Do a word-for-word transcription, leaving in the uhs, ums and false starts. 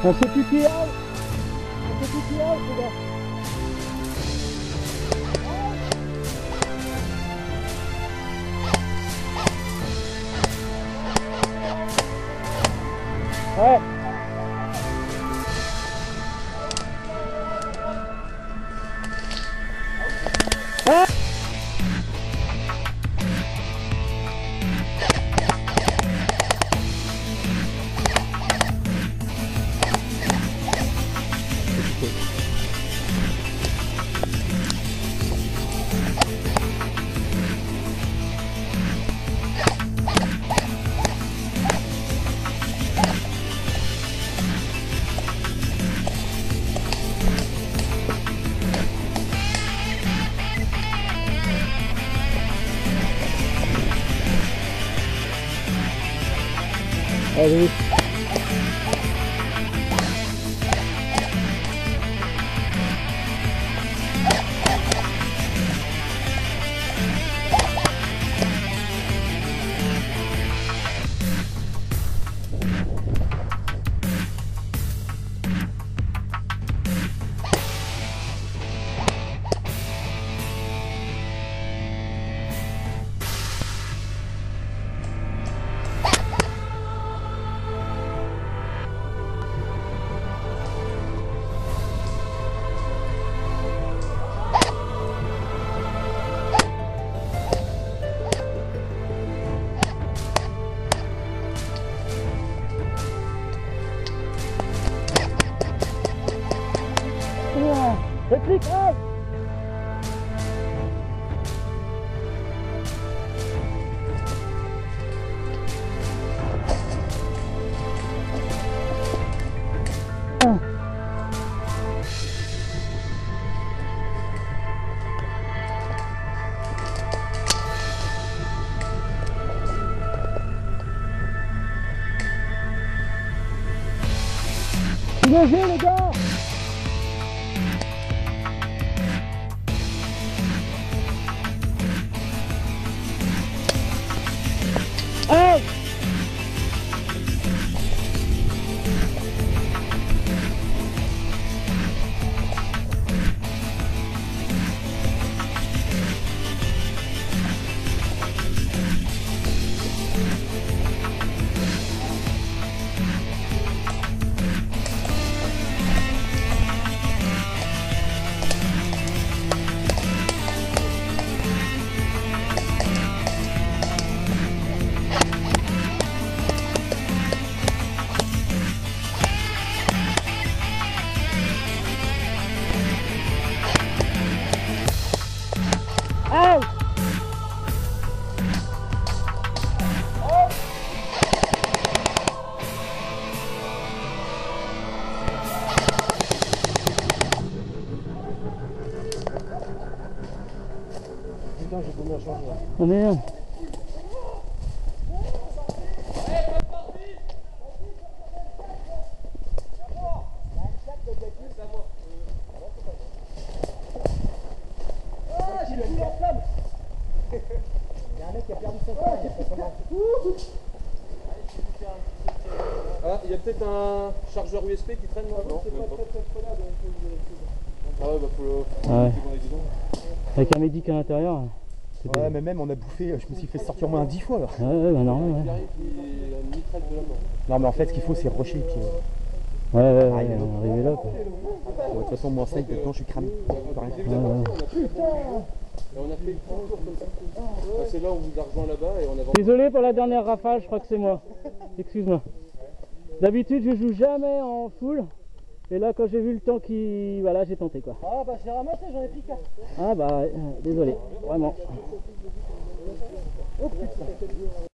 On se pique out. On se pique out, les gars. Ouais. Ah. Allez. Réplique, hey! Dégagez les gars! Hey! Hey! Putain, j'ai combien à changer là? Oh merde! Il y a un mec qui a perdu son temps, il a fait comment? Ah, il y a peut-être un chargeur U S B qui traîne là, non? C'est pas très très prenable. Ah ouais, bah faut le... Ouais. Avec un médic à l'intérieur. Ouais, mais même on a bouffé, je me suis fait sortir au moins dix fois là. Ouais, ouais, bah non, ouais. Non mais en fait ce qu'il faut c'est rusher et puis... Ouais, ouais, ouais, Arriver là. arriver là quoi. De toute façon moi cinq maintenant je suis cramé. Ouais, ouais. Et on a fait le tour comme ça. Ah, c'est là où vous a rejoint là-bas et on avance. Désolé pour la dernière rafale, je crois que c'est moi. Excuse-moi. D'habitude je joue jamais en full. Et là quand j'ai vu le temps qui... Voilà, j'ai tenté quoi. Ah bah j'ai ramassé, j'en ai pris quatre. Ah bah euh, désolé, vraiment. Oh putain.